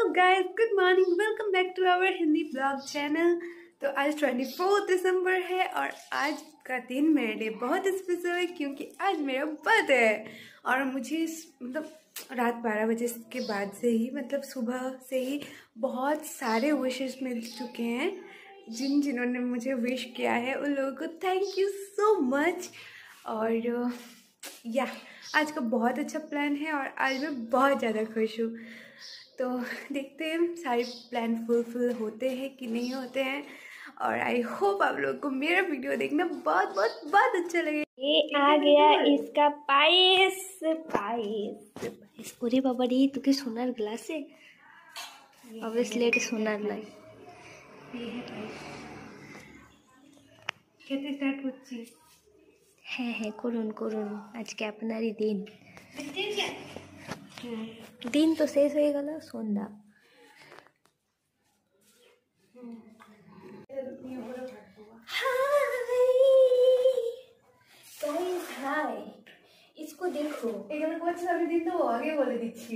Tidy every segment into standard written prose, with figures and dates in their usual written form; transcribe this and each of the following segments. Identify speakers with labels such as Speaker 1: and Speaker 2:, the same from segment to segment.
Speaker 1: Guys, good morning, welcome back to our Hindi blog channel. तो आज 24 दिसंबर है और आज का दिन मेरे लिए बहुत स्पेशल है क्योंकि आज मेरा बर्थडे है। और मुझे मतलब रात 12 बजे के बाद से ही सुबह से ही बहुत सारे विशेस मिल चुके हैं। जिन्होंने मुझे विश किया है उन लोगों को थैंक यू सो मच। और आज का बहुत अच्छा प्लान है और आज मैं बहुत ज़्यादा खुश हूँ। तो देखते हैं सारे प्लान फुलफिल होते हैं कि नहीं होते हैं। और आई होप आप लोगों को मेरा वीडियो देखना बहुत बहुत बहुत अच्छा लगे। ये आ गया इसका पायस। ओरे बाबा रे, तुके सोनार ग्लास है ऑब्वियसली এটা সোনার নাই। খেতে স্টার্ট করছি। হ্যাঁ করুন আজকে আপনারই দিন। दिन तो शेष हो गल सन्ध्या। हाय इसको देखो, दिन तो आगे बोले दीजिए।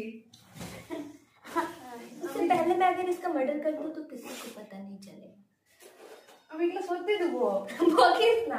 Speaker 1: इससे पहले मैं अगर इसका मर्डर कर दूं तो किसी को पता नहीं चलेगा। अब एक सोचते दो वो किस ना।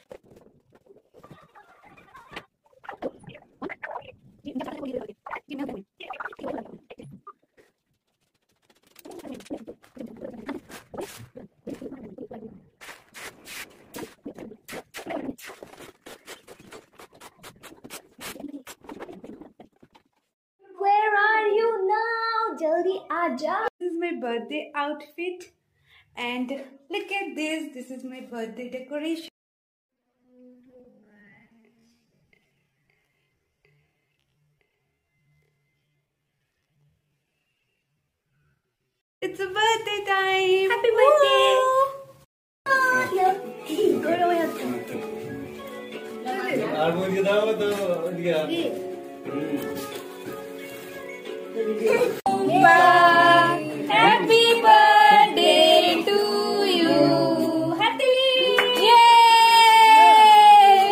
Speaker 1: Where are you now? जल्दी आ जा। This is my birthday outfit and look at this. This is my birthday decoration. It's a birthday time. Happy birthday. Happy birthday to you. Happily. Yay.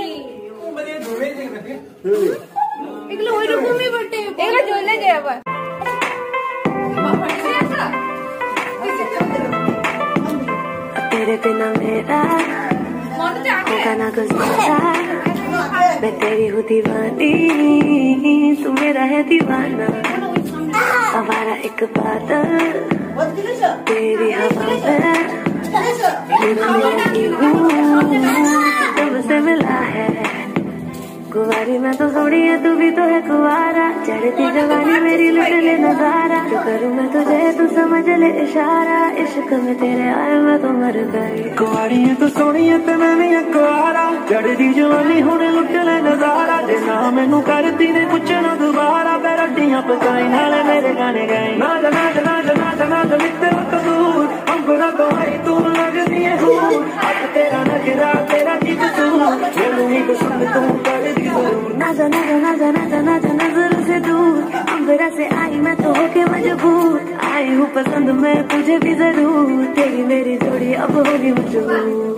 Speaker 1: एकलो होय नको मी बर्थडे एकलो जोले जे our तेरे बिना मेरा होगा ना गुजारा। मैं तेरी हूँ दीवानी, तू मेरा है दीवाना। हमारा एक बादल तेरी हवा में तब से मिला है। कुंवारी मैं तो सोनी है, तू भी तो है कुंवारा। चढ़ती जवानी मेरी लुट ले नजारा। जो करूँ मैं तुझे तू समझ ले इशारा। इश्क में तेरे आए मैं तो मर गई।
Speaker 2: कुंवारी है तो सोनी है ते मैं भी कुंवारा। चढ़ती जवानी होने लुट ले नजारा। जे ना मैनू करती ने पुछना दोबारा। बैरटियां पकाई नाले मेरे गाने गाए। ना जना मित्रों तो दूर हमको ना तो आई तू लगती है दूर। आज तेरा नखरा तेरा की कसूर मैनू ही पसंद तू कर दी जरूर।
Speaker 1: ना जा नजर से दूर अंबरा से आई मैं तो होके मजबूर। आई हूँ पसंद मैं तुझे भी जरूर। तेरी मेरी जोड़ी अब होगी मजबूर।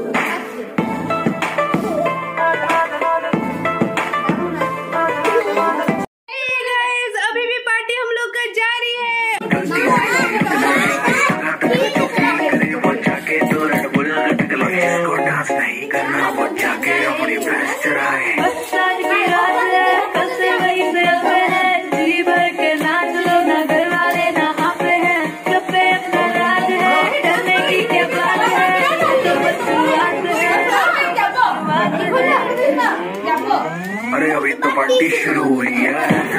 Speaker 1: अभी भी पार्टी हम लोग का जारी है।
Speaker 2: नहीं करना वो जाके अपनी भैंस चराए। अरे अभी तो पार्टी शुरू हुई है।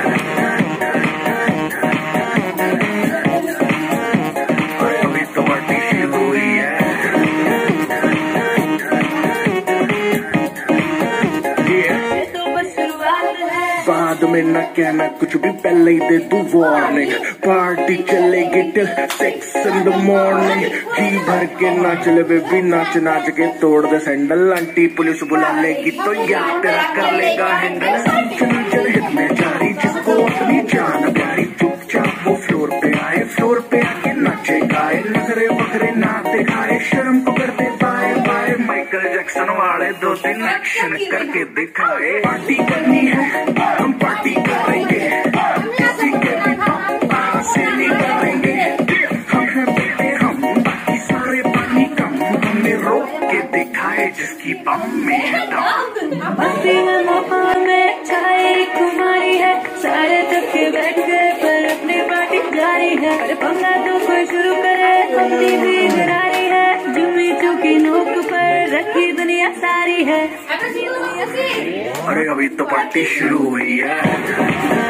Speaker 2: बाद में न कहना कुछ भी, पहले ही दे तू वार्निंग। पार्टी चलेगी टिल 6 in the morning। जी भर के नाच ले बेबी, नाच के तोड़ दे सैंडल। आंटी पुलिस बुला लेगी तो याद तेरा कर लेगा हैंडल। चल हित में जारी जिसको अपनी जान प्यारी। चुपचाप वो फ्लोर पे आके नाचे गाए। नजरे बखरे ना दिखाए, शर्म को कर दे बाय बाय। माइकल जैक्सन वाले 2-3 एक्शन करके दिखाए। पार्टी करनी है हम पार्टी करेंगे, किसी के भी पापा से नहीं मारेंगे। हम हैं बेटे हम, बाकी सारे पानी कम, हमने रोक के दिखाए जिसकी बम में है दम।
Speaker 3: मस्ती में माहौल में छाए कुमारी है, सारे थके बैठ गए पर अपनी पार्टी जारी है। अरे पंगा तो कोई शुरू करे, अपनी भी गरारी है, जुमी चुकी नोक पर रखी दुनिया सारी है।
Speaker 2: अरे अभी तो पार्टी शुरू हुई है।